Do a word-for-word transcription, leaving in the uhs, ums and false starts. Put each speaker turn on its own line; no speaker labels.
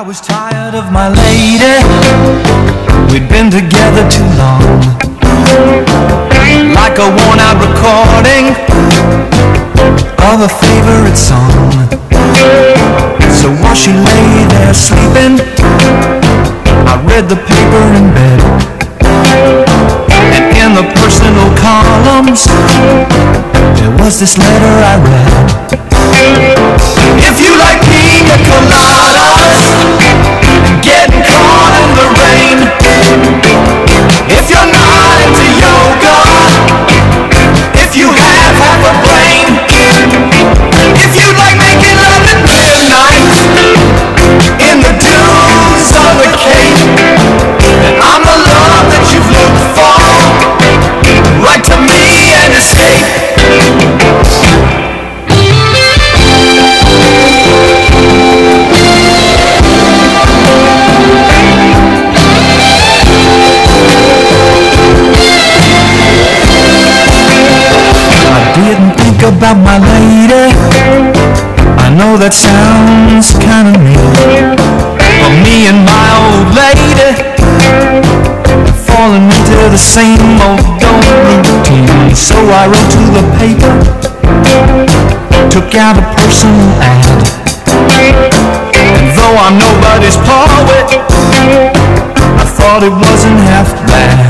I was tired of my lady, we'd been together too long. Like a worn-out recording of a favorite song. So while she lay there sleeping, I read the paper in bed. And in the personal columns, there was this letter I read. If you like pina coladas and getting caught in the rain, if you're not into yoga, if you have half a brain, if you like making love at midnight in the dunes on the Cape, then I'm the love that you've looked for. Write to me and escape. Didn't think about my lady, I know that sounds kinda mean, but me and my old lady have fallen into the same old dull routine. So I wrote to the paper, took out a personal ad, and though I'm nobody's poet, I thought it wasn't half bad.